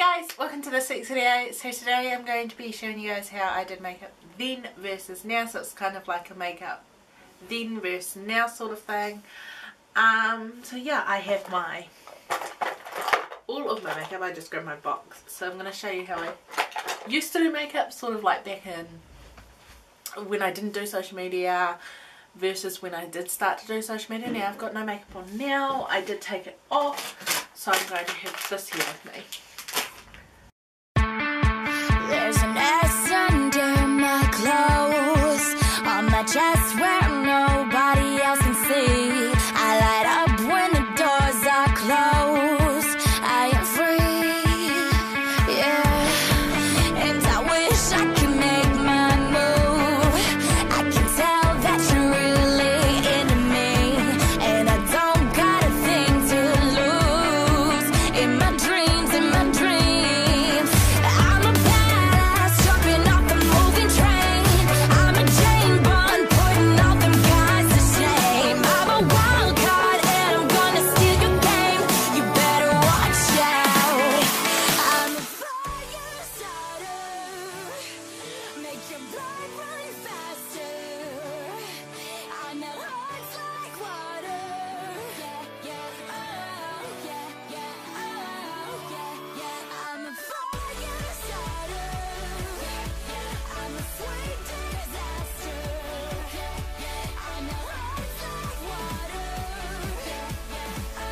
Hi guys, welcome to this week's video. So today I'm going to be showing you guys how I did makeup then versus now. So it's kind of like a makeup then versus now sort of thing. So yeah, I have all of my makeup. I just grabbed my box. So I'm going to show you how I used to do makeup, sort of like back in when I didn't do social media versus when I did start to do social media. Now I've got no makeup on now. I did take it off, so I'm going to have this here with me. There's an S under my clothes, on my chest where nobody else can see. I light up when the doors are closed. I am free, yeah. And I wish I could make my move. I can tell that you're really into me, and I don't got a thing to lose. In my dreams, in my dreams, I'm a badass jumping off the moving train. I'm a Jane Bond putting all them guys to shame. I'm a wild card and I'm gonna steal your game. You better watch out. I'm a fire starter, make your blood run faster. I know hearts like water. Yeah, yeah, oh, yeah, yeah, oh, yeah, yeah. I'm a fire starter. I'm a sweet disaster. I know hearts like water. Yeah, yeah,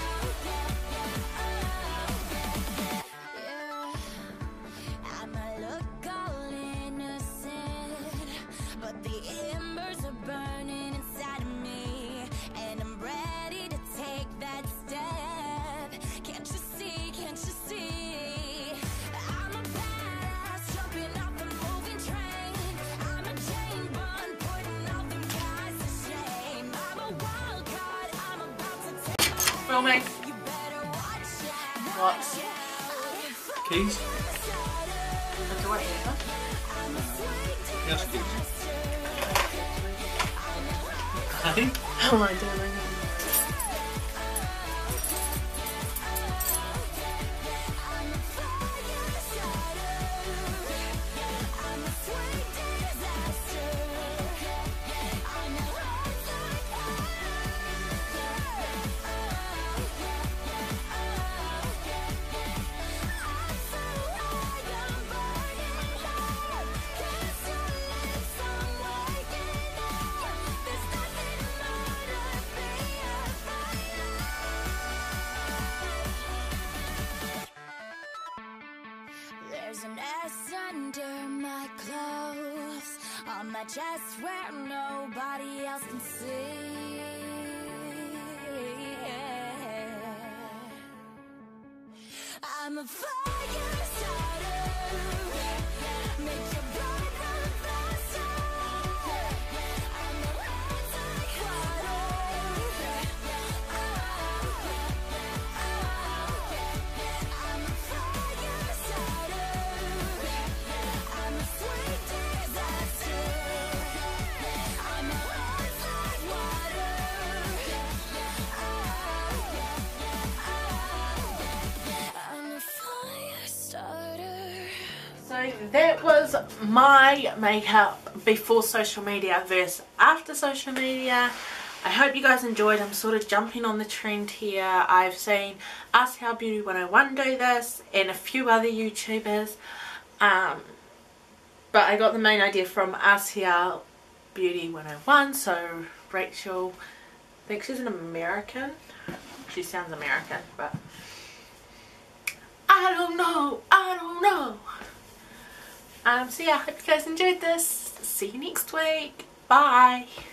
oh, yeah. I might look all innocent, but the embers are burning inside of me, and I'm ready to take that step. Can't you see, can't you see? I'm a badass jumping off the moving train. I'm a Jane Bond putting all them guys to shame. I'm a wild card, I'm about to take Filming. you better watch out. What? Keys? Have to wait here, huh? Yes, keys. Hey? How am I doing? There's an S under my clothes, on my chest where nobody else can see. I'm a fire starter, make your blood run faster. I know hearts like water. I'm a fire starter. I'm a sweet disaster. I know hearts like water. I'm a fire starter. So that was my makeup before social media versus after social media. I hope you guys enjoyed. I'm sort of jumping on the trend here. I've seen Ask How Beauty 101 do this and a few other YouTubers. But I got the main idea from Ask How Beauty 101. So Rachel, I think she's an American. She sounds American, but I don't know. So yeah, I hope you guys enjoyed this. See you next week. Bye.